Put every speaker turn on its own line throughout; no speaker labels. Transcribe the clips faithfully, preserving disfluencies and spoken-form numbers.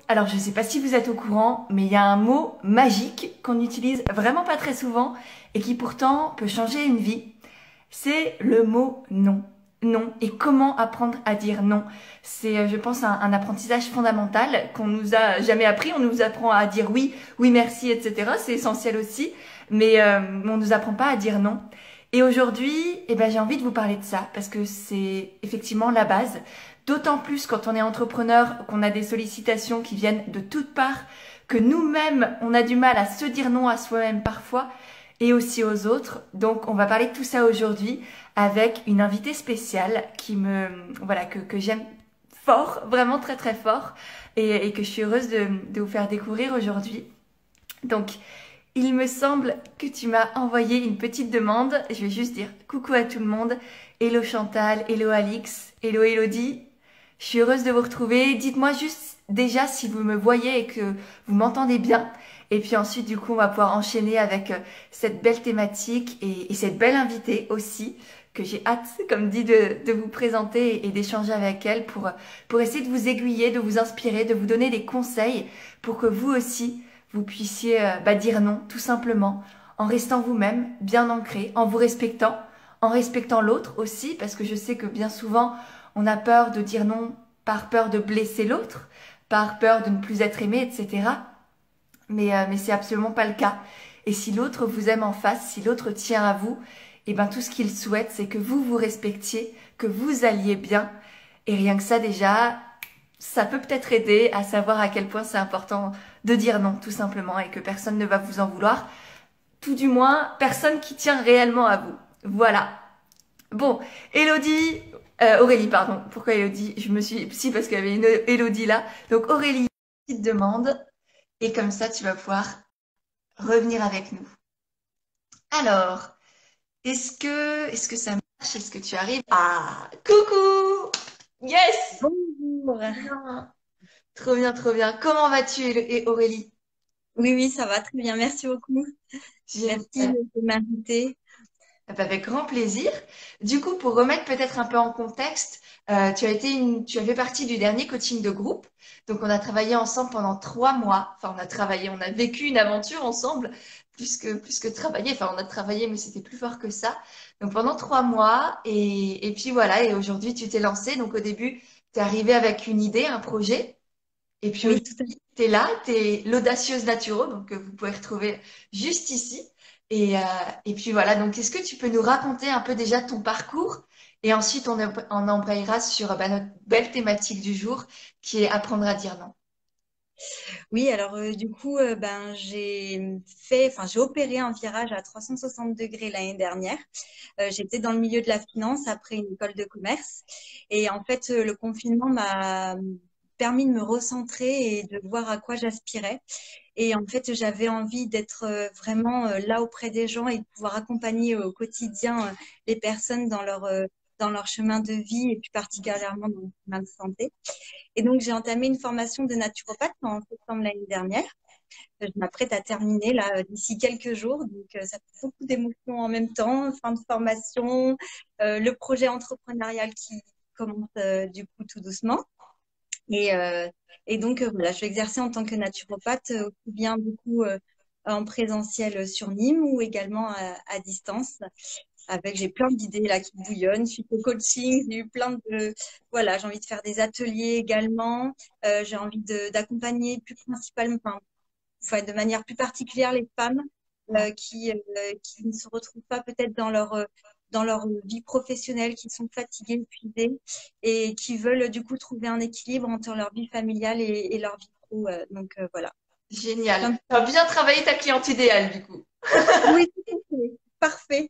Alors je ne sais pas si vous êtes au courant, mais il y a un mot magique qu'on n'utilise vraiment pas très souvent et qui pourtant peut changer une vie. C'est le mot non. Non. Et comment apprendre à dire non? C'est, euh, je pense, un, un apprentissage fondamental qu'on nous a jamais appris. On nous apprend à dire oui, oui merci, et cetera. C'est essentiel aussi, mais euh, on nous apprend pas à dire non. Et aujourd'hui, eh ben, j'ai envie de vous parler de ça parce que c'est effectivement la base. D'autant plus quand on est entrepreneur, qu'on a des sollicitations qui viennent de toutes parts, que nous-mêmes, on a du mal à se dire non à soi-même parfois et aussi aux autres. Donc, on va parler de tout ça aujourd'hui avec une invitée spéciale qui me, voilà, que, que j'aime fort, vraiment très très fort et, et que je suis heureuse de, de vous faire découvrir aujourd'hui. Donc, il me semble que tu m'as envoyé une petite demande. Je vais juste dire coucou à tout le monde. Hello Chantal, hello Alix, hello Elodie. Je suis heureuse de vous retrouver. Dites-moi juste déjà si vous me voyez et que vous m'entendez bien. Et puis ensuite, du coup, on va pouvoir enchaîner avec euh, cette belle thématique et, et cette belle invitée aussi, que j'ai hâte, comme dit, de, de vous présenter et d'échanger avec elle pour, pour essayer de vous aiguiller, de vous inspirer, de vous donner des conseils pour que vous aussi, vous puissiez euh, bah, dire non, tout simplement, en restant vous-même, bien ancré, en vous respectant, en respectant l'autre aussi, parce que je sais que bien souvent, on a peur de dire non par peur de blesser l'autre, par peur de ne plus être aimé, et cetera. Mais, euh, mais c'est absolument pas le cas. Et si l'autre vous aime en face, si l'autre tient à vous, et ben tout ce qu'il souhaite, c'est que vous vous respectiez, que vous alliez bien. Et rien que ça déjà, ça peut peut-être aider à savoir à quel point c'est important de dire non, tout simplement, et que personne ne va vous en vouloir. Tout du moins, personne qui tient réellement à vous. Voilà. Bon, Elodie, euh, Aurélie, pardon. Pourquoi Elodie? Je me suis, si, parce qu'il y avait une Elodie là. Donc Aurélie, petite demande. Et comme ça, tu vas pouvoir revenir avec nous. Alors, est-ce que, est-ce que ça marche? Est-ce que tu arrives? Ah, coucou! Yes!
Bonjour.
Bien. Trop bien, trop bien. Comment vas-tu, et Aurélie?
Oui, oui, ça va très bien. Merci beaucoup. Merci
Génial.
de m'inviter.
Ah bah, avec grand plaisir. Du coup, pour remettre peut-être un peu en contexte, euh, tu as été une, tu as fait partie du dernier coaching de groupe. Donc, on a travaillé ensemble pendant trois mois. Enfin, on a travaillé, on a vécu une aventure ensemble, plus que, plus que travailler. Enfin, on a travaillé, mais c'était plus fort que ça. Donc, pendant trois mois. Et, et puis voilà. Et aujourd'hui, tu t'es lancé. Donc, au début, tu es arrivé avec une idée, un projet. Et puis
Oui,
aussi,
tout à fait.
tu es là, tu es l'audacieuse naturo, donc que vous pouvez retrouver juste ici. Et, euh, et puis voilà, donc est-ce que tu peux nous raconter un peu déjà ton parcours? Et ensuite, on, on embrayera sur bah, notre belle thématique du jour, qui est apprendre à dire non.
Oui, alors euh, du coup, euh, ben j'ai fait, enfin j'ai opéré un virage à trois cent soixante degrés l'année dernière. Euh, j'étais dans le milieu de la finance après une école de commerce, et en fait, euh, le confinement m'a permis de me recentrer et de voir à quoi j'aspirais. Et en fait, j'avais envie d'être euh, vraiment euh, là auprès des gens et de pouvoir accompagner au quotidien euh, les personnes dans leur, euh, dans leur chemin de vie et plus particulièrement dans le chemin de santé. Et donc, j'ai entamé une formation de naturopathe en septembre l'année dernière. Euh, Je m'apprête à terminer là euh, d'ici quelques jours. Donc, euh, ça fait beaucoup d'émotions en même temps. Fin de formation, euh, le projet entrepreneurial qui commence euh, du coup tout doucement. Et, euh, et donc, euh, voilà, je vais exercer en tant que naturopathe, euh, aussi bien du coup euh, en présentiel sur Nîmes ou également à, à distance. Avec, j'ai plein d'idées là qui bouillonnent. Suite au coaching, j'ai eu plein de, voilà, j'ai envie de faire des ateliers également. Euh, j'ai envie de, d'accompagner plus principalement, enfin, enfin, de manière plus particulière les femmes euh, qui, euh, qui ne se retrouvent pas peut-être dans leur, euh, dans leur vie professionnelle, qui sont fatiguées, épuisées et qui veulent du coup trouver un équilibre entre leur vie familiale et, et leur vie pro. Euh, donc euh, voilà.
Génial.
Plein
Tu as bien travaillé ta cliente idéale, du coup.
Oui, tout à fait. Parfait.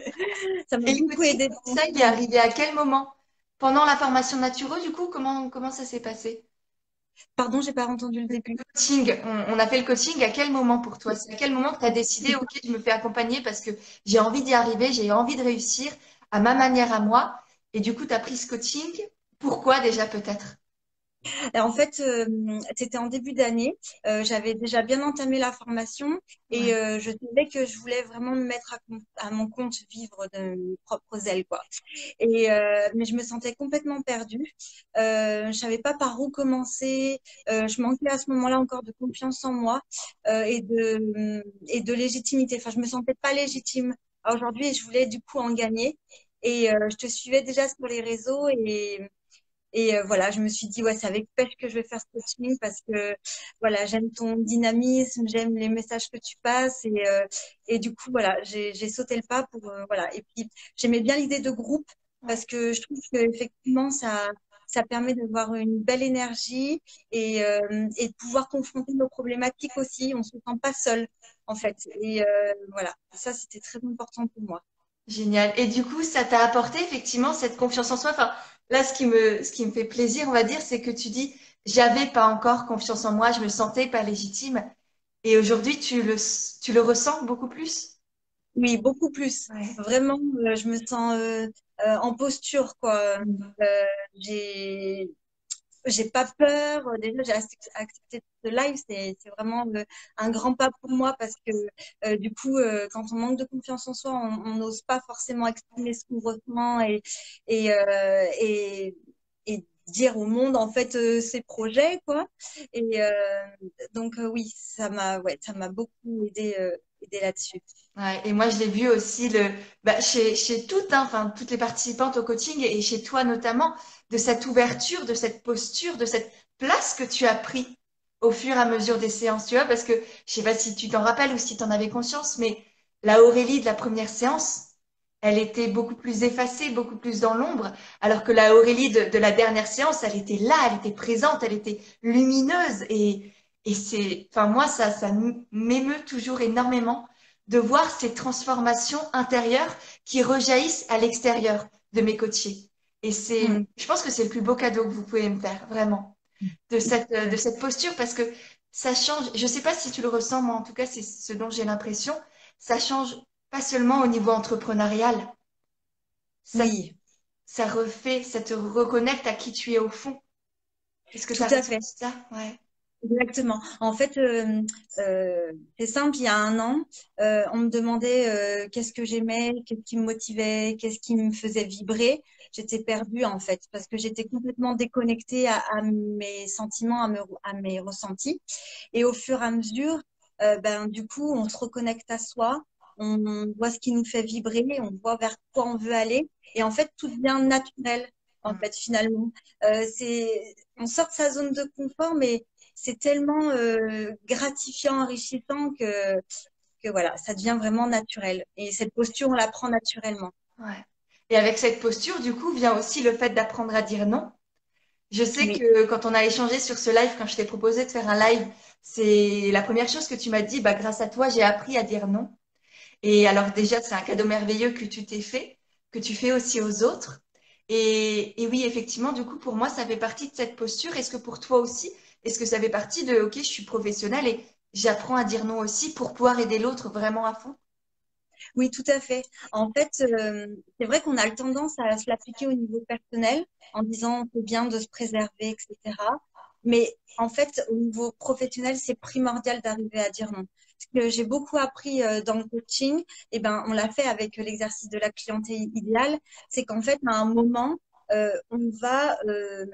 Ça m'a
Et le
beaucoup
coaching,
aidé.
ça, il est arrivé à quel moment? Pendant la formation naturo, du coup, comment, comment ça s'est passé?
Pardon, j'ai pas entendu le début.
Coaching, on, on a fait le coaching à quel moment pour toi? C'est à quel moment que tu as décidé, ok, je me fais accompagner parce que j'ai envie d'y arriver, j'ai envie de réussir à ma manière à moi. Et du coup, tu as pris ce coaching. Pourquoi déjà peut-être?
Et en fait, euh, c'était en début d'année. Euh, j'avais déjà bien entamé la formation et
Ouais.
euh, je savais que je voulais vraiment me mettre à, com- à mon compte, vivre de mes propres ailes, quoi. Et euh, mais je me sentais complètement perdue. Euh, je savais pas par où commencer. Euh, je manquais à ce moment-là encore de confiance en moi euh, et de et de légitimité. Enfin, je me sentais pas légitime. Alors, aujourd'hui, je voulais du coup en gagner. Et euh, je te suivais déjà sur les réseaux et et euh, voilà, je me suis dit, ouais, c'est avec pêche que je vais faire ce coaching parce que voilà, j'aime ton dynamisme, j'aime les messages que tu passes. Et, euh, et du coup, voilà, j'ai, j'ai sauté le pas pour. Euh, voilà. Et puis, j'aimais bien l'idée de groupe
Ouais.
parce que je trouve qu'effectivement, ça, ça permet d'avoir une belle énergie et, euh, et de pouvoir confronter nos problématiques aussi. On ne se sent pas seul, en fait. Et euh, voilà, ça, c'était très important pour moi.
Génial. Et du coup, ça t'a apporté effectivement cette confiance en soi. Enfin, là, ce qui me, ce qui me fait plaisir, on va dire, c'est que tu dis, j'avais pas encore confiance en moi, je me sentais pas légitime. Et aujourd'hui, tu le, tu le ressens beaucoup plus.
Oui, beaucoup plus.
Ouais.
Vraiment, euh, je me sens euh, euh, en posture, quoi. Euh, j'ai, j'ai pas peur. Déjà, j'ai ac- accepté ce live. C'est, c'est vraiment euh, un grand pas pour moi parce que euh, du coup, euh, quand on manque de confiance en soi, on on n'ose pas forcément exprimer ce qu'on ressent et et euh, et, et dire au monde en fait euh, ses projets, quoi. Et euh, donc euh, oui, ça m'a ouais, ça m'a beaucoup aidé euh, aidé là-dessus.
Ouais, et moi, je l'ai vu aussi le, bah, chez, chez toutes, hein, enfin, toutes les participantes au coaching et chez toi notamment, de cette ouverture, de cette posture, de cette place que tu as pris au fur et à mesure des séances, tu vois, parce que je sais pas si tu t'en rappelles ou si tu en avais conscience, mais la Aurélie de la première séance, elle était beaucoup plus effacée, beaucoup plus dans l'ombre, alors que la Aurélie de, de la dernière séance, elle était là, elle était présente, elle était lumineuse et, et c'est, enfin, moi, ça, ça m'émeut toujours énormément de voir ces transformations intérieures qui rejaillissent à l'extérieur de mes coachés. Et c'est,
Mm.
je pense que c'est le plus beau cadeau que vous pouvez me faire, vraiment, de cette, euh, de cette posture, parce que ça change, je sais pas si tu le ressens, moi en tout cas, c'est ce dont j'ai l'impression, ça change pas seulement au niveau entrepreneurial, ça,
Oui,
ça refait, ça te reconnecte à qui tu es au fond. Est-ce que tu
tout
as
à fait.
ressenti ça? Ouais.
Exactement. En fait, euh, euh, c'est simple, il y a un an, euh, on me demandait euh, qu'est-ce que j'aimais, qu'est-ce qui me motivait, qu'est-ce qui me faisait vibrer. J'étais perdue en fait, parce que j'étais complètement déconnectée à, à mes sentiments, à, me- à mes ressentis. Et au fur et à mesure, euh, ben, du coup, on se reconnecte à soi, on voit ce qui nous fait vibrer, on voit vers quoi on veut aller. Et en fait, tout devient naturel, en
Mm.
fait, finalement. Euh, c'est, on sort de sa zone de confort, mais c'est tellement euh, gratifiant, enrichissant que, que voilà, ça devient vraiment naturel. Et cette posture, on la prend naturellement.
Ouais. Et avec cette posture, du coup, vient aussi le fait d'apprendre à dire non. Je sais
Oui,
que quand on a échangé sur ce live, quand je t'ai proposé de faire un live, c'est la première chose que tu m'as dit, bah, grâce à toi, j'ai appris à dire non. Et alors déjà, c'est un cadeau merveilleux que tu t'es fait, que tu fais aussi aux autres. Et, et oui, effectivement, du coup, pour moi, ça fait partie de cette posture. Est-ce que pour toi aussi, est-ce que ça fait partie de, OK, je suis professionnelle et j'apprends à dire non aussi pour pouvoir aider l'autre vraiment à fond?
oui, tout à fait. En fait, euh, c'est vrai qu'on a le tendance à se l'appliquer au niveau personnel en disant c'est bien de se préserver, et cetera. Mais en fait, au niveau professionnel, c'est primordial d'arriver à dire non. Ce que j'ai beaucoup appris euh, dans le coaching, et ben, on l'a fait avec l'exercice de la clientèle idéale, c'est qu'en fait, à un moment, euh, on va euh,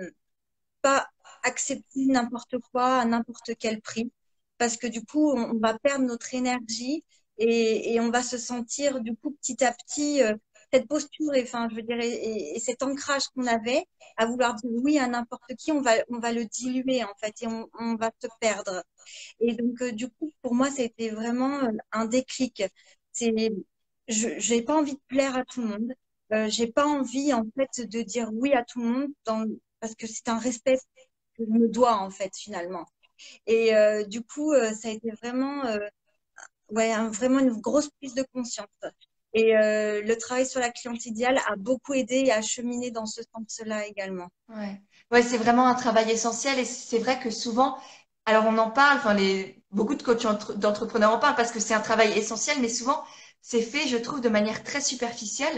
pas accepter n'importe quoi à n'importe quel prix, parce que du coup, on, on va perdre notre énergie et, et on va se sentir du coup petit à petit euh, cette posture et enfin, je veux dire, et, et- et cet ancrage qu'on avait à vouloir dire oui à n'importe qui, on va, on va le diluer en fait et on, on va se perdre. Et donc, euh, du coup, pour moi, c'était vraiment euh, un déclic. C'est, je, j'ai pas envie de plaire à tout le monde. Euh, j'ai pas envie, en fait, de dire oui à tout le monde dans, parce que c'est un respect que je me dois, en fait, finalement. Et euh, du coup, euh, ça a été vraiment, euh, ouais, un- vraiment une grosse prise de conscience. Et euh, le travail sur la cliente idéale a beaucoup aidé à cheminer dans ce sens-là également.
Ouais, ouais, c'est vraiment un travail essentiel et c'est vrai que souvent, alors on en parle, enfin les beaucoup de coachs entre- d'entrepreneurs en parlent parce que c'est un travail essentiel, mais souvent c'est fait, je trouve, de manière très superficielle,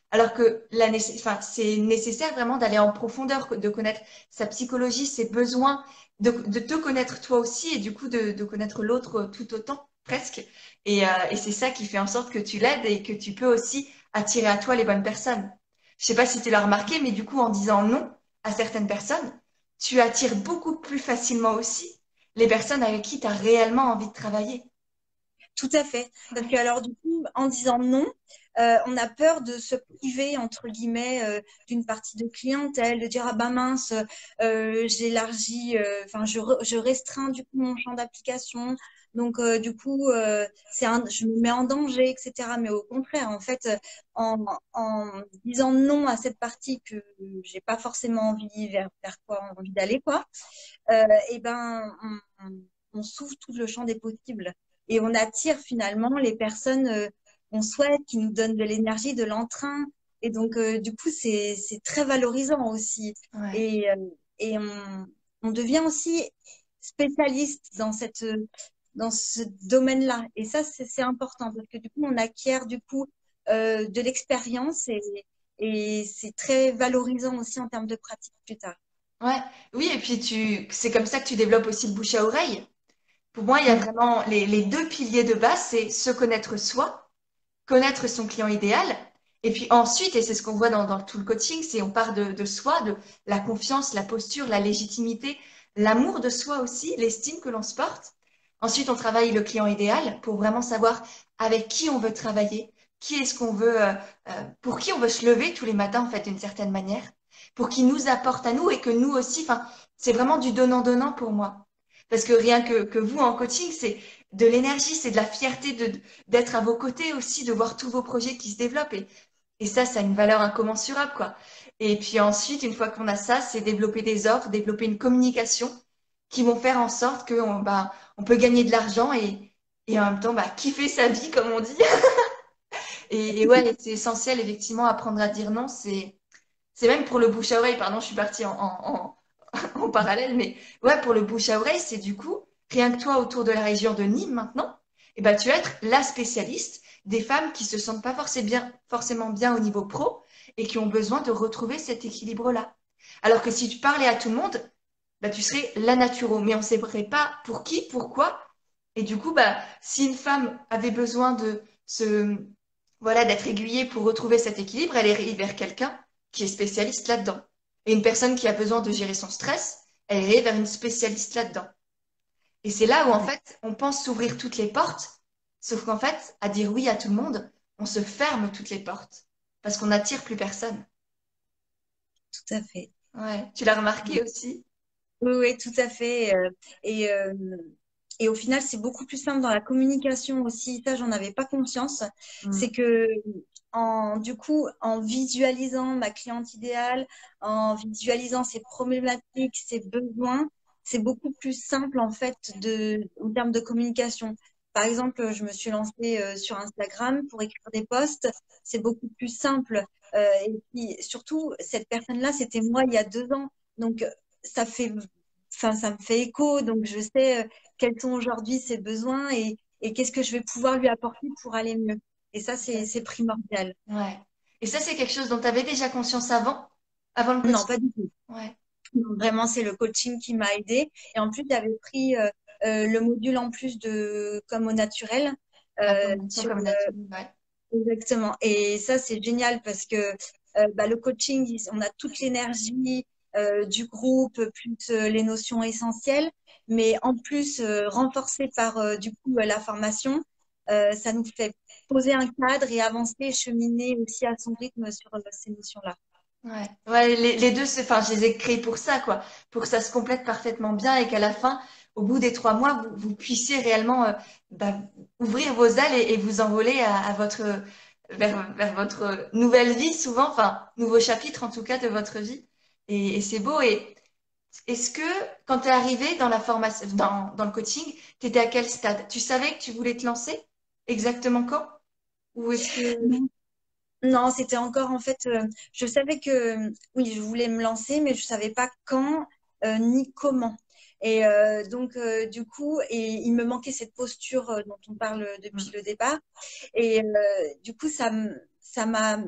Alors que la nécess- enfin, c'est nécessaire vraiment d'aller en profondeur, de connaître sa psychologie, ses besoins, de, de te connaître toi aussi et du coup de, de connaître l'autre tout autant, presque. Et, euh, et c'est ça qui fait en sorte que tu l'aides et que tu peux aussi attirer à toi les bonnes personnes. Je sais pas si tu l'as remarqué, mais du coup, en disant non à certaines personnes, tu attires beaucoup plus facilement aussi les personnes avec qui tu as réellement envie de travailler.
Tout à fait. Parce que
Ouais.
alors du coup, en disant non, euh, on a peur de se priver entre guillemets euh, d'une partie de clientèle, de dire ah ben mince, euh, j'élargis, euh, enfin je, re- je restreins du coup mon champ d'application. Donc euh, du coup, euh, c'est un, je me mets en danger, et cetera. Mais au contraire, en fait, euh, en, en disant non à cette partie que j'ai pas forcément envie vers vers quoi envie d'aller quoi, euh, et ben on, on on s'ouvre tout le champ des possibles et on attire finalement les personnes euh, qu'on souhaite, qui nous donnent de l'énergie, de l'entrain. Et donc, euh, du coup, c'est, c'est très valorisant aussi.
Ouais.
Et, euh, et on, on devient aussi spécialiste dans cette, dans ce domaine-là. Et ça, c'est, c'est important parce que du coup, on acquiert du coup euh, de l'expérience et, et c'est très valorisant aussi en termes de pratique plus tard.
Ouais. Oui, et puis tu, c'est comme ça que tu développes aussi le bouche à oreille. Pour moi, il y a
Mm.
vraiment les, les deux piliers de base, c'est se connaître soi, connaître son client idéal. Et puis ensuite, et c'est ce qu'on voit dans, dans tout le coaching, c'est on part de, de soi, de la confiance, la posture, la légitimité, l'amour de soi aussi, l'estime que l'on se porte. Ensuite, on travaille le client idéal pour vraiment savoir avec qui on veut travailler, qui est-ce qu'on veut, euh, euh, pour qui on veut se lever tous les matins, en fait, d'une certaine manière, pour qu'il nous apporte à nous et que nous aussi, enfin, c'est vraiment du donnant-donnant pour moi. Parce que rien que, que vous en coaching, c'est de l'énergie, c'est de la fierté de, d'être à vos côtés aussi, de voir tous vos projets qui se développent. Et, et ça, ça a une valeur incommensurable, quoi. Et puis ensuite, une fois qu'on a ça, c'est développer des offres, développer une communication qui vont faire en sorte qu'on bah, on peut gagner de l'argent et, et en même temps bah, kiffer sa vie, comme on dit. Et, et ouais, c'est essentiel, effectivement, apprendre à dire non. C'est, c'est même pour le bouche à oreille, pardon, je suis partie en, en, en, en parallèle, mais ouais, pour le bouche à oreille, c'est du coup, rien que toi autour de la région de Nîmes maintenant, et ben, tu vas être la spécialiste des femmes qui se sentent pas forcément bien, forcément bien au niveau pro et qui ont besoin de retrouver cet équilibre-là. Alors que si tu parlais à tout le monde, bah, tu serais la naturo, mais on ne saurait pas pour qui, pourquoi. Et du coup, bah, si une femme avait besoin de se, voilà, d'être aiguillée pour retrouver cet équilibre, elle irait vers quelqu'un qui est spécialiste là-dedans. Et une personne qui a besoin de gérer son stress, elle irait vers une spécialiste là-dedans. Et c'est là où, en
Ouais,
fait, on pense s'ouvrir toutes les portes, sauf qu'en fait, à dire oui à tout le monde, on se ferme toutes les portes, parce qu'on n'attire plus personne.
tout à fait.
Ouais, tu l'as remarqué aussi?
Oui, oui, tout à fait. euh, Et, euh, et au final, c'est beaucoup plus simple dans la communication aussi. Ça, j'en avais pas conscience. C'est
Mm.
que, en, du coup, en visualisant ma cliente idéale, en visualisant ses problématiques, ses besoins, c'est beaucoup plus simple, en fait, de, en termes de communication. Par exemple, je me suis lancée euh, sur Instagram pour écrire des posts. C'est beaucoup plus simple. Euh, et puis, surtout, cette personne-là, c'était moi il y a deux ans. Donc, ça fait, enfin, ça me fait écho, donc je sais euh, quels sont aujourd'hui ses besoins et, et qu'est-ce que je vais pouvoir lui apporter pour aller mieux. Et ça, c'est, c'est primordial.
Ouais. Et ça, c'est quelque chose dont tu avais déjà conscience avant, avant le
Non,
coaching?
pas du tout.
Ouais.
Non, vraiment, c'est le coaching qui m'a aidée. Et en plus, j'avais pris euh, euh, le module en plus de comme au naturel. Euh,
Information
sur,
comme nature. Ouais.
exactement. Et ça, c'est génial parce que euh, bah, le coaching, il- on a toute l'énergie euh, du groupe, plus euh, les notions essentielles, mais en plus, euh, renforcé par euh, du coup euh, la formation, euh, ça nous fait poser un cadre et avancer et cheminer aussi à son rythme sur euh, ces notions-là.
Ouais. Ouais, les, les deux, c'est, enfin, je les ai créés pour ça, quoi. Pour que ça se complète parfaitement bien et qu'à la fin, au bout des trois mois, vous, vous puissiez réellement euh, bah, ouvrir vos ailes et, et vous envoler à, à votre, vers, vers votre nouvelle vie, souvent, enfin, nouveau chapitre en tout cas de votre vie. Et, et c'est beau. Et est-ce que quand tu es arrivé dans la formation, dans, dans le coaching, tu étais à quel stade? Tu savais que tu voulais te lancer? Exactement quand? Ou est-ce que...
Non, non, c'était encore en fait, euh, je savais que oui, je voulais me lancer, mais je savais pas quand euh, ni comment. Et euh, donc, euh, du coup, et il me manquait cette posture euh, dont on parle depuis
Hmm.
le départ. Et euh, du coup, ça m- ça m'a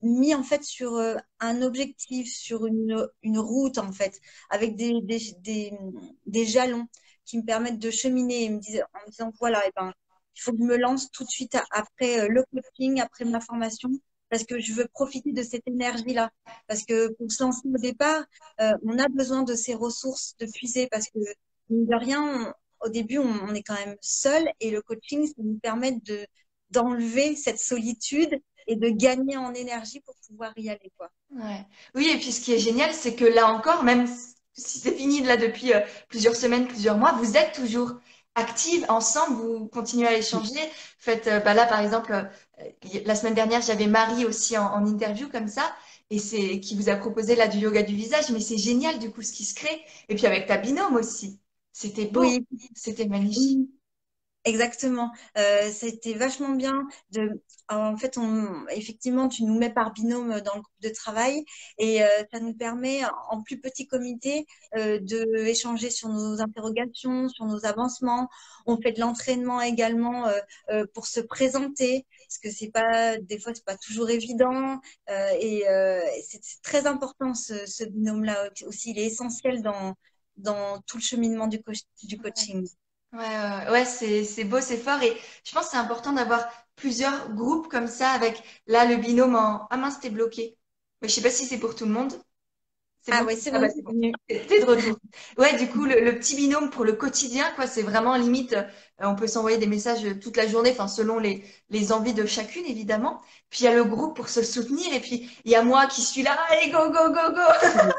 mis en fait sur euh, un objectif, sur une, une route en fait, avec des, des, des, des jalons qui me permettent de cheminer et me disent, en me disant voilà, et ben, il faut que je me lance tout de suite a- après euh, le coaching, après ma formation, parce que je veux profiter de cette énergie-là. Parce que pour se lancer au départ, euh, on a besoin de ces ressources, de puiser, parce que mine de rien, on- au début, on, on est quand même seul et le coaching, ça nous permet de d'enlever cette solitude et de gagner en énergie pour pouvoir y aller, quoi.
Ouais. Oui, et puis ce qui est génial, c'est que là encore, même si c'est fini là depuis euh, plusieurs semaines, plusieurs mois, vous êtes toujours actives ensemble, vous continuez à échanger. Faites, euh, bah là par exemple, euh, y- la semaine dernière, j'avais Marie aussi en, en interview comme ça, et c'est qui vous a proposé là du yoga du visage, mais c'est génial du coup ce qui se crée. Et puis avec ta binôme aussi, c'était beau,
Oui,
c'était magnifique.
oui. Exactement. Euh, c'était vachement bien de. En fait, on, effectivement, tu nous mets par binôme dans le groupe de travail et euh, ça nous permet, en plus petit comité, euh, de échanger sur nos interrogations, sur nos avancements. On fait de l'entraînement également euh, euh, pour se présenter, parce que c'est pas, des fois, c'est pas toujours évident. Euh, et euh, c'est c'est très important ce, ce binôme-là aussi. Il est essentiel dans dans tout le cheminement du, co- du coaching.
Ouais, ouais, ouais, c'est, c'est beau, c'est fort. Et je pense que c'est important d'avoir plusieurs groupes comme ça avec là le binôme en... Ah mince, t'es bloqué. Mais je sais pas si c'est pour tout le monde. C'est
Ah
bon?
ouais, c'est
Ah bah
bon,
c'est
c'est
bon.
venu.
T'es t'es de retour. Ouais, du coup, le, le petit binôme pour le quotidien, quoi, c'est vraiment limite. euh, on peut s'envoyer des messages toute la journée, enfin selon les, les envies de chacune, évidemment. Puis il y a le groupe pour se soutenir. Et puis il y a moi qui suis là, allez, go, go, go, go.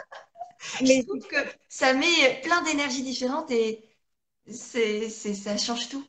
Je
Oui.
trouve que ça met plein d'énergies différentes et c'est, c'est, ça change tout.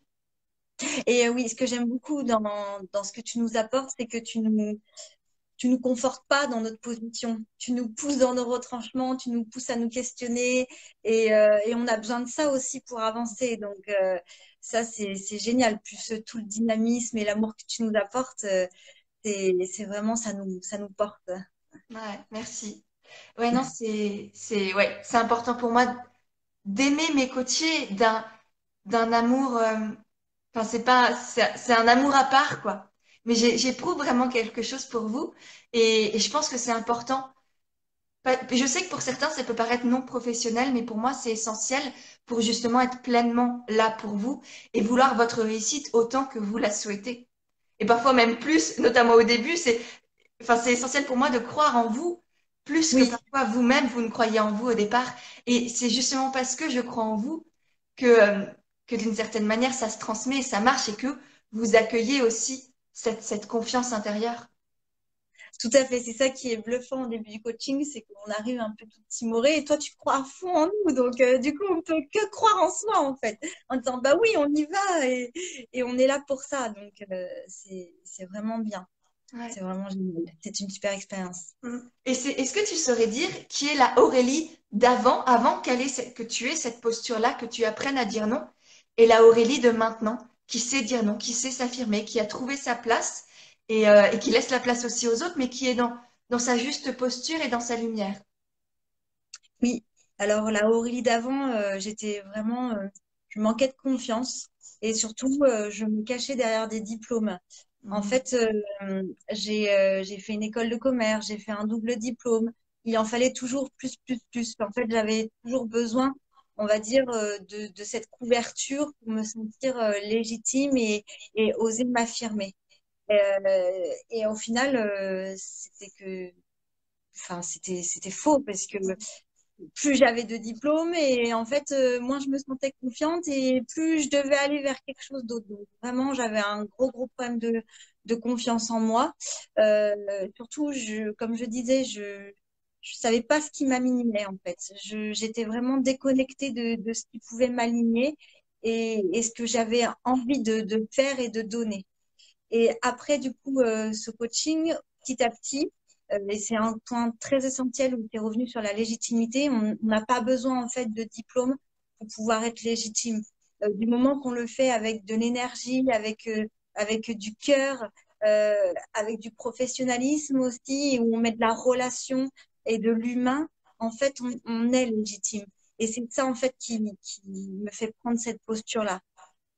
Et euh, oui, ce que j'aime beaucoup dans, dans ce que tu nous apportes, c'est que tu nous, tu nous confortes pas dans notre position. Tu nous pousses dans nos retranchements, tu nous pousses à nous questionner. Et, euh, et on a besoin de ça aussi pour avancer. Donc, euh, ça, c'est, c'est génial. Plus euh, tout le dynamisme et l'amour que tu nous apportes, euh, c'est, c'est vraiment, ça nous, ça nous porte.
Ouais, merci. Ouais, non, c'est, c'est, ouais, c'est important pour moi d'aimer mes coachés d'un, d'un amour. euh, Enfin, c'est pas, c'est, c'est un amour à part, quoi. Mais j'ai- j'éprouve vraiment quelque chose pour vous, et, et je pense que c'est important. Pas- Je sais que pour certains, ça peut paraître non professionnel, mais pour moi, c'est essentiel pour justement être pleinement là pour vous et vouloir votre réussite autant que vous la souhaitez. Et parfois même plus, notamment au début, c'est, enfin, c'est essentiel pour moi de croire en vous plus que
Oui,
parfois vous-même, vous ne croyez en vous au départ. Et c'est justement parce que je crois en vous que, euh, que d'une certaine manière, ça se transmet et ça marche et que vous accueillez aussi cette, cette confiance intérieure.
tout à fait, c'est ça qui est bluffant au début du coaching, c'est qu'on arrive un peu tout timoré et toi tu crois à fond en nous. Donc euh, du coup, on peut que croire en soi en fait, en disant bah oui, on y va et, et on est là pour ça. Donc euh, c'est c'est vraiment bien,
Ouais.
c'est vraiment génial. C'est une super expérience.
Mm. Et c'est, est-ce que tu saurais dire qui est la Aurélie d'avant, avant qu'elle ait cette- que tu aies cette posture-là, que tu apprennes à dire non, et la Aurélie de maintenant, qui sait dire non, qui sait s'affirmer, qui a trouvé sa place et, euh, et qui laisse la place aussi aux autres, mais qui est dans, dans sa juste posture et dans sa lumière.
Oui, alors la Aurélie d'avant, euh, j'étais vraiment, euh, je manquais de confiance et surtout, euh, je me cachais derrière des diplômes. En
Mhm.
fait, euh, j'ai euh, j'ai fait une école de commerce, j'ai fait un double diplôme. Il en fallait toujours plus, plus, plus. En fait, j'avais toujours besoin, on va dire, euh, de, de cette couverture pour me sentir euh, légitime et, et oser m'affirmer. Euh, et au final, euh, c'était que, enfin, c'était, c'était faux parce que plus j'avais de diplômes et en fait, euh, moins je me sentais confiante et plus je devais aller vers quelque chose d'autre. Donc vraiment, j'avais un gros, gros problème de, de confiance en moi. Euh, surtout, je, comme je disais, je je savais pas ce qui m'alignait en fait. Je, j'étais vraiment déconnectée de, de ce qui pouvait m'aligner et, et ce que j'avais envie de, de faire et de donner. Et après, du coup, euh, ce coaching, petit à petit, euh, et c'est un point très essentiel où tu es revenu sur la légitimité. On on n'a pas besoin, en fait, de diplôme pour pouvoir être légitime. Euh, du moment qu'on le fait avec de l'énergie, avec, euh, avec du cœur, euh, avec du professionnalisme aussi, où on met de la relation et de l'humain, en fait, on, on est légitime. Et c'est ça, en fait, qui, qui me fait prendre cette posture-là.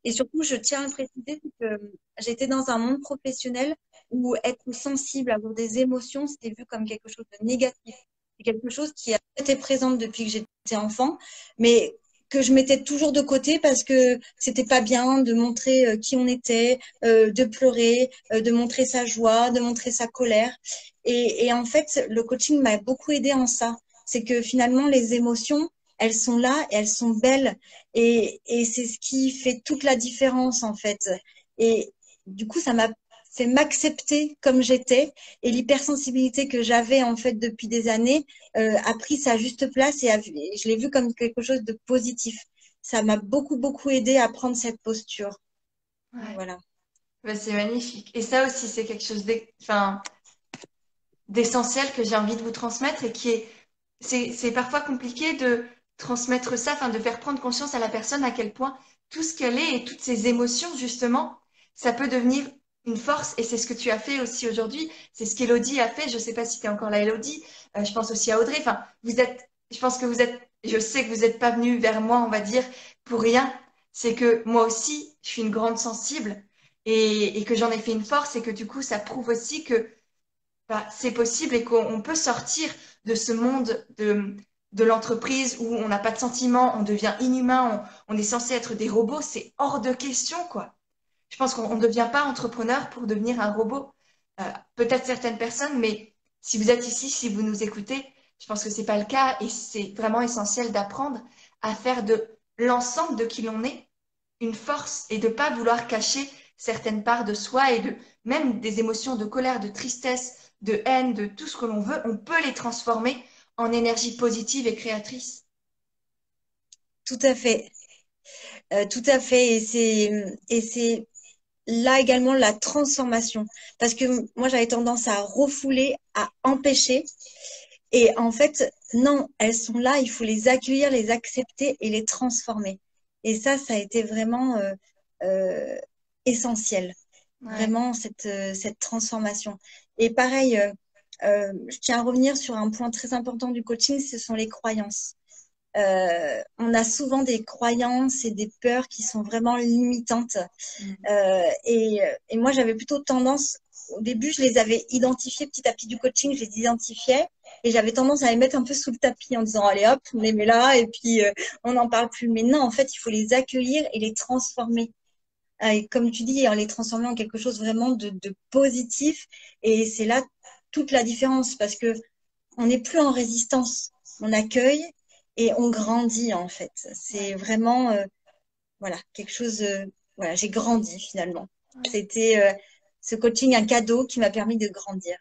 Et surtout, je tiens à préciser que j'étais dans un monde professionnel où être sensible, avoir des émotions, c'était vu comme quelque chose de négatif. C'est quelque chose qui a été présente depuis que j'étais enfant, mais que je mettais toujours de côté parce que c'était pas bien de montrer euh, qui on était, euh, de pleurer, euh, de montrer sa joie, de montrer sa colère. Et, et en fait, le coaching m'a beaucoup aidé en ça. C'est que finalement, les émotions, elles sont là et elles sont belles. Et, et c'est ce qui fait toute la différence, en fait. Et du coup, ça m'a fait m'accepter comme j'étais. Et l'hypersensibilité que j'avais, en fait, depuis des années, euh, a pris sa juste place et, a, et je l'ai vu comme quelque chose de positif. Ça m'a beaucoup, beaucoup aidé à prendre cette posture.
Ouais.
Voilà.
Bah, c'est magnifique. Et ça aussi, c'est quelque chose d'ex- enfin, d'essentiel que j'ai envie de vous transmettre et qui est, c'est, c'est parfois compliqué de transmettre ça, enfin, de faire prendre conscience à la personne à quel point tout ce qu'elle est et toutes ses émotions, justement, ça peut devenir une force. Et c'est ce que tu as fait aussi aujourd'hui. C'est ce qu'Élodie a fait. Je sais pas si tu es encore là, Élodie. Euh, je pense aussi à Audrey. Enfin, vous êtes, je pense que vous êtes, je sais que vous n'êtes pas venu vers moi, on va dire, pour rien. C'est que moi aussi, je suis une grande sensible et, et que j'en ai fait une force et que du coup, ça prouve aussi que bah, c'est possible et qu'on peut sortir de ce monde de, de l'entreprise où on n'a pas de sentiments, on devient inhumain, on, on est censé être des robots. C'est hors de question, quoi. Je pense qu'on ne devient pas entrepreneur pour devenir un robot. Euh, peut-être certaines personnes, mais si vous êtes ici, si vous nous écoutez, je pense que c'est pas le cas et c'est vraiment essentiel d'apprendre à faire de l'ensemble de qui l'on est une force et de pas vouloir cacher certaines parts de soi et de même des émotions de colère, de tristesse, de haine, de tout ce que l'on veut, on peut les transformer en énergie positive et créatrice.
Tout à fait. Euh, tout à fait. Et c'est, et c'est là également la transformation. Parce que moi, j'avais tendance à refouler, à empêcher. Et en fait, non, elles sont là, il faut les accueillir, les accepter et les transformer. Et ça, ça a été vraiment euh, euh, essentiel,
Ouais.
vraiment cette, euh, cette transformation. Et pareil, euh, euh, je tiens à revenir sur un point très important du coaching, ce sont les croyances. Euh, on a souvent des croyances et des peurs qui sont vraiment limitantes.
Mm.
Euh, et, et moi, j'avais plutôt tendance, au début, je les avais identifiées petit à petit du coaching, je les identifiais et j'avais tendance à les mettre un peu sous le tapis en disant, allez hop, on les met là et puis euh, on n'en parle plus. Mais non, en fait, il faut les accueillir et les transformer. Euh, Et comme tu dis, en les transformer en quelque chose vraiment de, de positif. Et c'est là toute la différence parce que on n'est plus en résistance. On accueille et on grandit en fait. C'est
Ouais.
vraiment euh, voilà, quelque chose. Euh, voilà, j'ai grandi finalement.
Ouais.
C'était euh, ce coaching un cadeau qui m'a permis de grandir.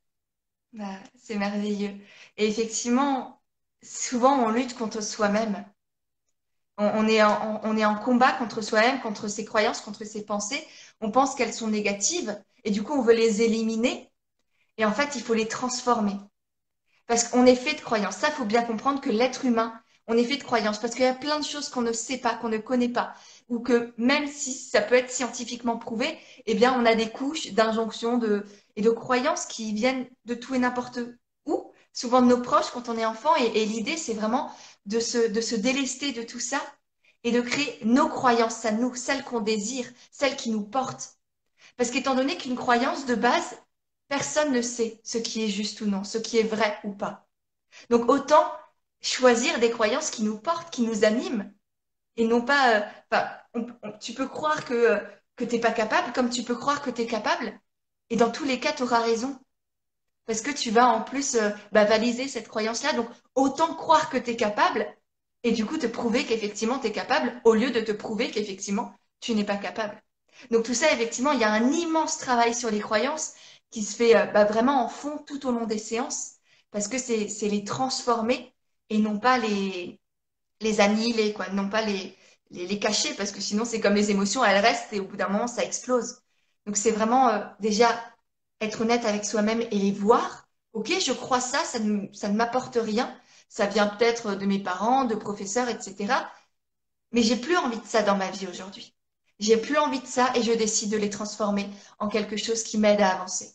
Bah, c'est merveilleux. Et effectivement, souvent on lutte contre soi-même. On, on est en, on est en combat contre soi-même, contre ses croyances, contre ses pensées. On pense qu'elles sont négatives et du coup on veut les éliminer. Et en fait, il faut les transformer. Parce qu'on est fait de croyances. Ça, il faut bien comprendre que l'être humain, on est fait de croyances. Parce qu'il y a plein de choses qu'on ne sait pas, qu'on ne connaît pas. Ou que même si ça peut être scientifiquement prouvé, eh bien, on a des couches d'injonctions de, et de croyances qui viennent de tout et n'importe où. Souvent de nos proches quand on est enfant. Et, et l'idée, c'est vraiment de se, de se délester de tout ça et de créer nos croyances à nous, celles qu'on désire, celles qui nous portent. Parce qu'étant donné qu'une croyance de base, personne ne sait ce qui est juste ou non, ce qui est vrai ou pas. Donc autant choisir des croyances qui nous portent, qui nous animent, et non pas, euh, enfin, on- on- tu peux croire que, euh, que t'es pas capable, comme tu peux croire que tu es capable, et dans tous les cas, tu auras raison. Parce que tu vas en plus euh, bah, valider cette croyance-là. Donc autant croire que tu es capable, et du coup te prouver qu'effectivement tu es capable, au lieu de te prouver qu'effectivement tu n'es pas capable. Donc tout ça, effectivement, il y a un immense travail sur les croyances qui se fait euh, bah, vraiment en fond tout au long des séances, parce que c'est c'est les transformer et non pas les, les annihiler, quoi, non pas les, les, les cacher, parce que sinon c'est comme les émotions, elles restent et au bout d'un moment ça explose. Donc c'est vraiment euh, déjà être honnête avec soi-même et les voir. Ok, je crois ça, ça ne, ça ne m'apporte rien. Ça vient peut-être de mes parents, de professeurs, et cetera. Mais j'ai plus envie de ça dans ma vie aujourd'hui. J'ai plus envie de ça et je décide de les transformer en quelque chose qui m'aide à avancer.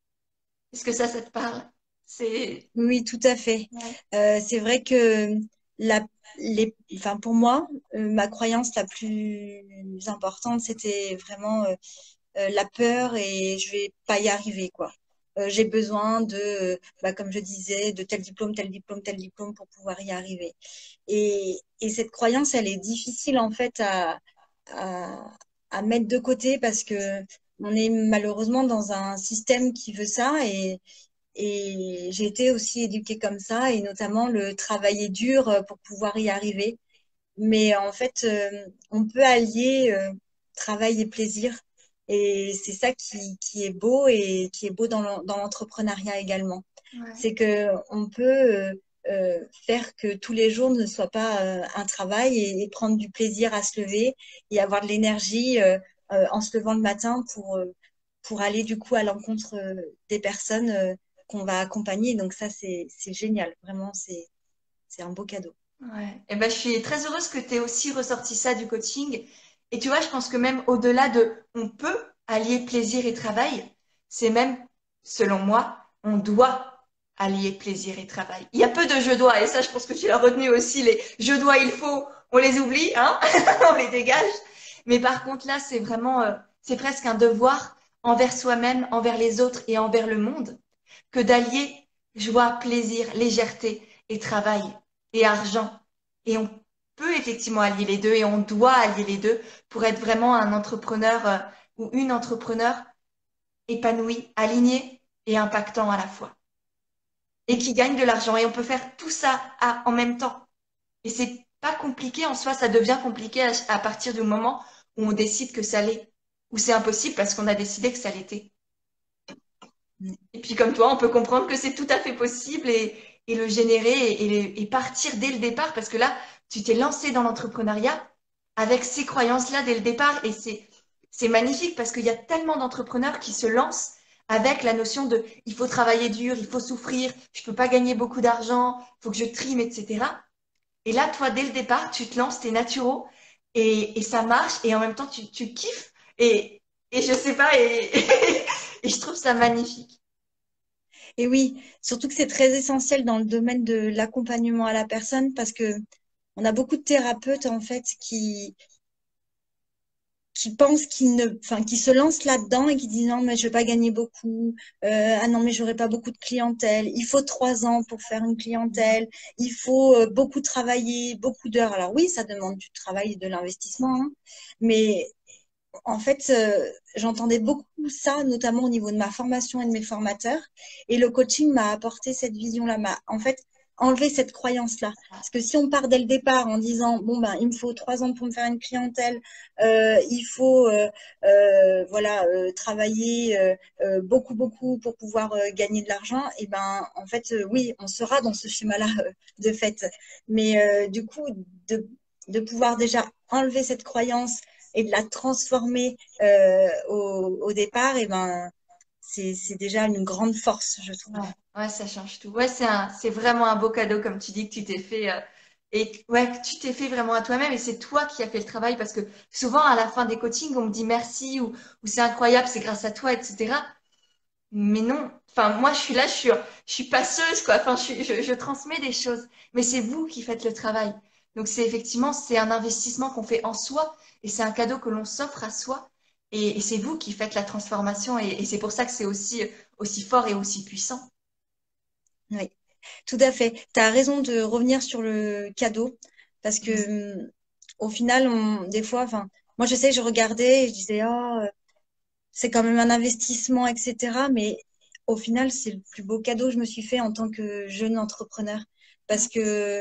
Est-ce que ça, ça te parle? C'est...
Oui, tout à fait.
Ouais.
Euh, c'est vrai que la, les, enfin, pour moi, euh, ma croyance la plus importante, c'était vraiment euh, euh, la peur et je vais pas y arriver, quoi. Euh, j'ai besoin de, euh, bah, comme je disais, de tel diplôme, tel diplôme, tel diplôme pour pouvoir y arriver. Et, et cette croyance, elle est difficile en fait à, à, à mettre de côté parce que on est malheureusement dans un système qui veut ça et, et j'ai été aussi éduquée comme ça et notamment le travailler dur euh, pour pouvoir y arriver. Mais en fait, euh, on peut allier euh, travail et plaisir. Et c'est ça qui, qui est beau et qui est beau dans l'en- dans l'entrepreneuriat également.
Ouais.
C'est que on peut euh, euh, faire que tous les jours ne soient pas euh, un travail et, et prendre du plaisir à se lever et avoir de l'énergie euh, euh, en se levant le matin pour, euh, pour aller du coup à l'encontre euh, des personnes euh, qu'on va accompagner. Donc ça, c'est, c'est génial. Vraiment, c'est, c'est un beau cadeau.
Ouais. Et ben, je suis très heureuse que tu aies aussi ressorti ça du coaching. Et tu vois, je pense que même au-delà de on peut allier plaisir et travail, c'est même, selon moi, on doit allier plaisir et travail. Il y a peu de je dois, et ça, je pense que tu l'as retenu aussi, les je dois, il faut, on les oublie, hein, on les dégage. Mais par contre, là, c'est vraiment, euh, c'est presque un devoir envers soi-même, envers les autres et envers le monde, que d'allier joie, plaisir, légèreté et travail et argent. Et on peut effectivement allier les deux et on doit allier les deux pour être vraiment un entrepreneur euh, ou une entrepreneur épanoui, aligné et impactant à la fois. Et qui gagne de l'argent. Et on peut faire tout ça à- en même temps. Et c'est pas compliqué en soi, ça devient compliqué à, à partir du moment où on décide que ça l'est. Ou c'est impossible parce qu'on a décidé que ça l'était. Et puis comme toi, on peut comprendre que c'est tout à fait possible et, et le générer et, et, et partir dès le départ parce que là, tu t'es lancé dans l'entrepreneuriat avec ces croyances-là dès le départ et c'est c'est magnifique parce qu'il y a tellement d'entrepreneurs qui se lancent avec la notion de il faut travailler dur, il faut souffrir, je peux pas gagner beaucoup d'argent, il faut que je trime, et cetera. Et là, toi, dès le départ, tu te lances, t'es naturaux et, et ça marche et en même temps, tu, tu kiffes et, et je sais pas et, et je trouve ça magnifique.
Et oui, surtout que c'est très essentiel dans le domaine de l'accompagnement à la personne parce que on a beaucoup de thérapeutes en fait qui qui pensent qu'ils ne, enfin, qui se lancent là-dedans et qui disent non mais je vais pas gagner beaucoup, euh, ah non mais j'aurai pas beaucoup de clientèle. Il faut trois ans pour faire une clientèle. Il faut euh, beaucoup travailler, beaucoup d'heures. Alors oui, ça demande du travail et de l'investissement, hein, mais en fait, euh, j'entendais beaucoup ça, notamment au niveau de ma formation et de mes formateurs. Et le coaching m'a apporté cette vision-là, m'a en fait enlevé cette croyance-là. Parce que si on part dès le départ en disant, bon, ben, il me faut trois ans pour me faire une clientèle, euh, il faut euh, euh, voilà, euh, travailler euh, euh, beaucoup, beaucoup pour pouvoir euh, gagner de l'argent, et ben, en fait, euh, oui, on sera dans ce schéma-là euh, de fait. Mais euh, du coup, de, de pouvoir déjà enlever cette croyance et de la transformer euh, au, au départ, et ben, c'est, c'est déjà une grande force, je trouve.
Ouais, ouais, ça change tout. Ouais, c'est un, c'est vraiment un beau cadeau, comme tu dis, que tu t'es fait, euh, et ouais, que tu t'es fait vraiment à toi-même, et c'est toi qui as fait le travail, parce que souvent, à la fin des coachings, on me dit merci, ou, ou c'est incroyable, c'est grâce à toi, et cetera. Mais non, enfin, moi, je suis là, je suis, je suis passeuse, quoi. Enfin, je, suis- je, je transmets des choses, mais c'est vous qui faites le travail. Donc, c'est effectivement, c'est un investissement qu'on fait en soi, et c'est un cadeau que l'on s'offre à soi, et, et c'est vous qui faites la transformation, et, et c'est pour ça que c'est aussi, aussi fort et aussi puissant.
Oui, tout à fait. Tu as raison de revenir sur le cadeau, parce que hum, au final, on, des fois, enfin, moi, je sais, je regardais et je disais, oh, euh, c'est quand même un investissement, et cetera. Mais au final, c'est le plus beau cadeau que je me suis fait en tant que jeune entrepreneur, parce que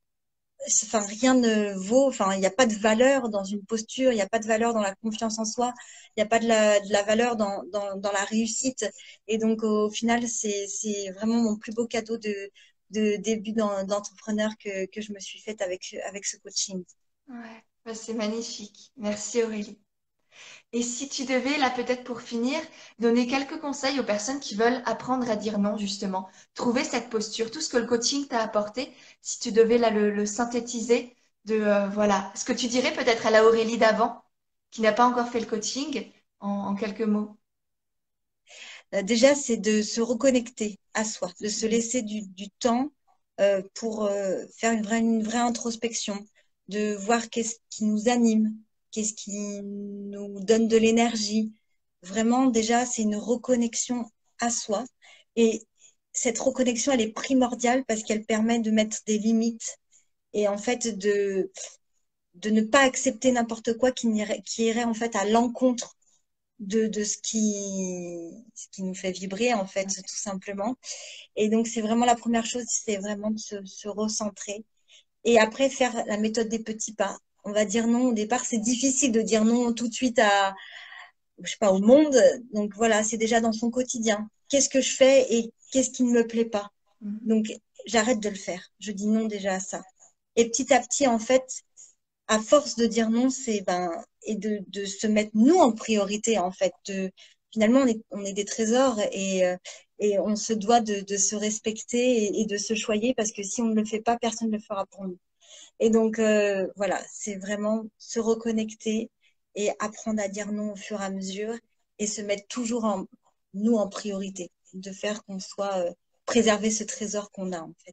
enfin, rien ne vaut, enfin, il n'y a pas de valeur dans une posture, il n'y a pas de valeur dans la confiance en soi, il n'y a pas de la, de la valeur dans, dans, dans la réussite. Et donc, au final, c'est, c'est vraiment mon plus beau cadeau de, de début d'en- d'entrepreneur que, que je me suis faite avec, avec ce coaching.
Ouais, bah, c'est magnifique. Merci Aurélie. Et si tu devais, là peut-être pour finir, donner quelques conseils aux personnes qui veulent apprendre à dire non, justement, trouver cette posture, tout ce que le coaching t'a apporté, si tu devais là le, le synthétiser de, euh, voilà, ce que tu dirais peut-être à la Aurélie d'avant, qui n'a pas encore fait le coaching, en, en quelques mots.
Euh, déjà, c'est de se reconnecter à soi, de se laisser du, du temps euh, pour euh, faire une vraie, une vraie introspection, de voir qu'est-ce qui nous anime, qu'est-ce qui nous donne de l'énergie. Vraiment, déjà, c'est une reconnexion à soi. Et cette reconnexion, elle est primordiale parce qu'elle permet de mettre des limites et en fait de, de ne pas accepter n'importe quoi qui irait, qui irait en fait à l'encontre de, de ce qui, ce qui nous fait vibrer, en fait, tout simplement. Et donc, c'est vraiment la première chose, c'est vraiment de se, se recentrer. Et après, faire la méthode des petits pas. On va dire non. Au départ, c'est difficile de dire non tout de suite à, je sais pas, au monde. Donc voilà, c'est déjà dans son quotidien. Qu'est-ce que je fais et qu'est-ce qui ne me plaît pas?
Mhm.
Donc, j'arrête de le faire. Je dis non déjà à ça. Et petit à petit, en fait, à force de dire non, c'est ben et de, de se mettre nous en priorité en fait. De, finalement, on est, on est des trésors et, euh, et on se doit de, de se respecter et, et de se choyer parce que si on ne le fait pas, personne ne le fera pour nous. Et donc euh, voilà, c'est vraiment se reconnecter et apprendre à dire non au fur et à mesure et se mettre toujours en, nous en priorité, de faire qu'on soit euh, préserver ce trésor qu'on a en fait.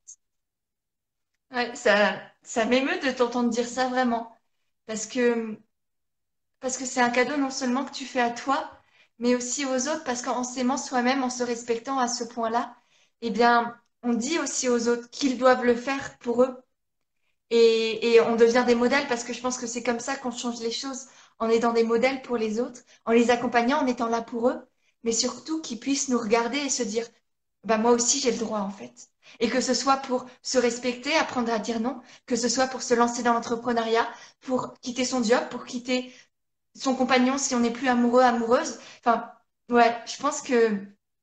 Ouais, ça, ça m'émeut de t'entendre dire ça vraiment. Parce que, parce que c'est un cadeau non seulement que tu fais à toi, mais aussi aux autres, parce qu'en s'aimant soi-même, en se respectant à ce point-là, eh bien, on dit aussi aux autres qu'ils doivent le faire pour eux. Et, et on devient des modèles parce que je pense que c'est comme ça qu'on change les choses, en étant des modèles pour les autres, en les accompagnant, en étant là pour eux, mais surtout qu'ils puissent nous regarder et se dire, bah moi aussi j'ai le droit en fait. Et que ce soit pour se respecter, apprendre à dire non, que ce soit pour se lancer dans l'entrepreneuriat, pour quitter son job, pour quitter son compagnon si on n'est plus amoureux, amoureuse. Enfin, ouais, je pense que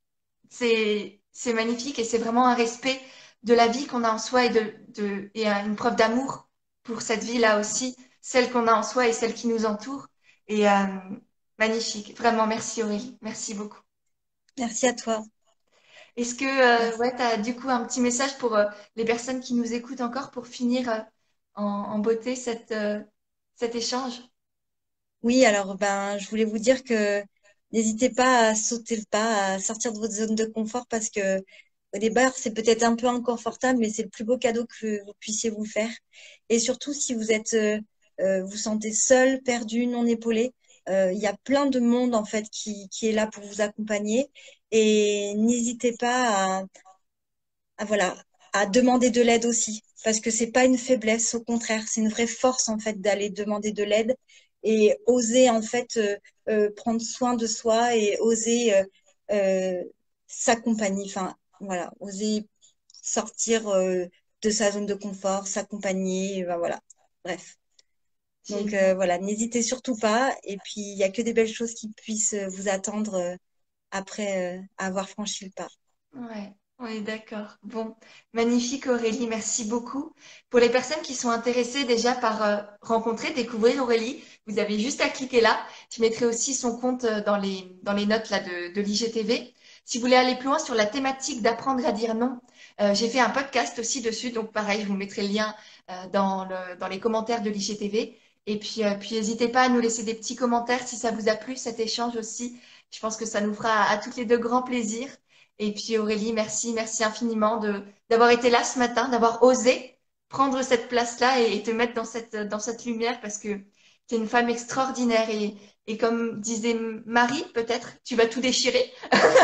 c'est c'est magnifique et c'est vraiment un respect de la vie qu'on a en soi et de, de et une preuve d'amour pour cette vie-là aussi, celle qu'on a en soi et celle qui nous entoure. Et euh, magnifique, vraiment merci Aurélie, merci beaucoup.
Merci à toi.
Est-ce que euh,
Merci.
ouais, tu as du coup un petit message pour euh, les personnes qui nous écoutent encore pour finir euh, en, en beauté cette, euh, cet échange?
Oui, alors ben, je voulais vous dire que n'hésitez pas à sauter le pas, à sortir de votre zone de confort parce que au départ, c'est peut-être un peu inconfortable, mais c'est le plus beau cadeau que vous puissiez vous faire. Et surtout, si vous êtes, euh, euh, vous sentez seul, perdu, non épaulé, euh, il y a plein de monde en fait qui, qui est là pour vous accompagner. Et n'hésitez pas à, à, voilà, à demander de l'aide aussi, parce que c'est pas une faiblesse, au contraire, c'est une vraie force en fait d'aller demander de l'aide et oser en fait euh, euh, prendre soin de soi et oser euh, euh, s'accompagner, enfin voilà, oser sortir euh, de sa zone de confort, s'accompagner, ben, voilà, bref. Donc
Génial.
euh, voilà, n'hésitez surtout pas et puis il y a que des belles choses qui puissent euh, vous attendre euh, après euh, avoir franchi le pas.
Ouais, oui, d'accord. Bon, magnifique Aurélie, merci beaucoup. Pour les personnes qui sont intéressées déjà par euh, rencontrer, découvrir Aurélie, vous avez juste à cliquer là. Je mettrai aussi son compte euh, dans les, dans les notes là de, de l'I G T V. Si vous voulez aller plus loin sur la thématique d'apprendre à dire non, euh, j'ai fait un podcast aussi dessus, donc pareil, je vous mettrai le lien euh, dans le, dans les commentaires de l'I G T V. Et puis, euh, puis n'hésitez pas à nous laisser des petits commentaires si ça vous a plu, cet échange aussi. Je pense que ça nous fera à toutes les deux grand plaisir. Et puis Aurélie, merci, merci infiniment de d'avoir été là ce matin, d'avoir osé prendre cette place-là et, et te mettre dans cette dans cette lumière parce que tu es une femme extraordinaire et et comme disait Marie, peut-être, tu vas tout déchirer.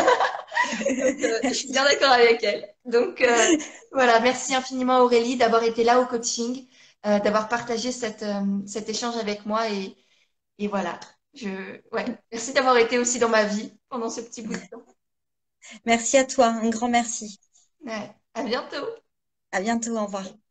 Donc euh, je suis bien
Merci.
d'accord avec elle. Donc euh, voilà, merci infiniment Aurélie d'avoir été là au coaching, euh, d'avoir partagé cette, euh, cet échange avec moi et, et voilà. Je, ouais, merci d'avoir été aussi dans ma vie pendant ce petit bout de temps.
Merci à toi, un grand merci.
Ouais, à bientôt.
À bientôt, au revoir.